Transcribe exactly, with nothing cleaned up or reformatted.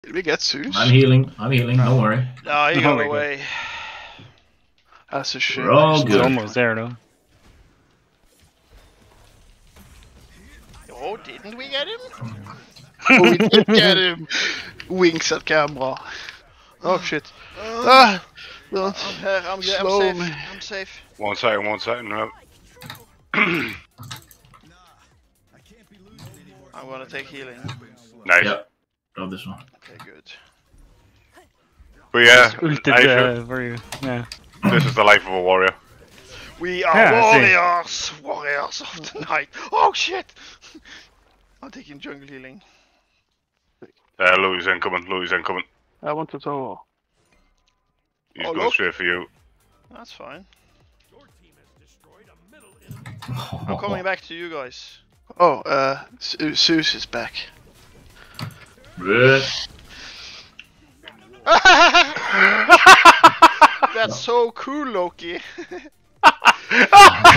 Did we get Zeus? I'm healing. I'm healing. No. Don't worry. No, he No, got we away. That's a shame. We're all He's good. almost there though. Oh, didn't we get him? Oh, we did get him! Winks at camera. Oh shit. Ah! Don't I'm here. I'm, yeah, I'm slow safe. me. I'm safe. One second, one second. No. I'm gonna take healing. Nice. Yep. Got this one. Okay, good. But yeah, Ulted I uh, should- for you. Yeah. this is the life of a warrior. We are Yeah, I see. warriors! Warriors of the night! Oh shit! I'm taking jungle healing. Uh, Louis incoming, Louis incoming. I want to tower. He's Oh, going look. straight for you. That's fine. I'm coming back to you guys. Oh, uh, Ze- Zeus is back. Good. That's so cool, Loki.